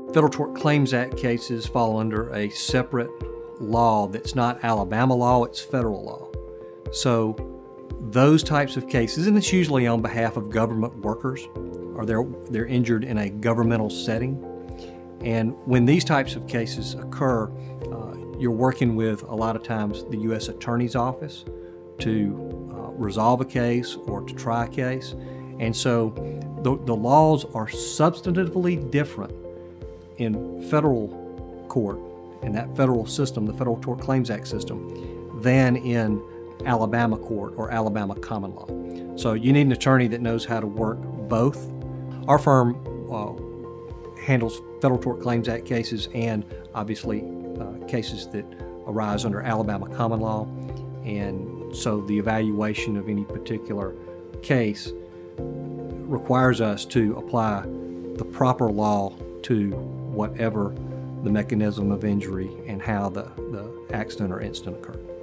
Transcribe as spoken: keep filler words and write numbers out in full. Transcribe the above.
Federal Tort Claims Act cases fall under a separate law that's not Alabama law, it's federal law. So those types of cases, and it's usually on behalf of government workers, or they're, they're injured in a governmental setting. And when these types of cases occur, uh, you're working with, a lot of times, the U S Attorney's Office to uh, resolve a case or to try a case. And so the, the laws are substantively different in federal court, in that federal system, the Federal Tort Claims Act system, than in Alabama court or Alabama common law. So you need an attorney that knows how to work both. Our firm uh, handles Federal Tort Claims Act cases and obviously uh, cases that arise under Alabama common law. And so the evaluation of any particular case requires us to apply the proper law to whatever the mechanism of injury and how the, the accident or incident occurred.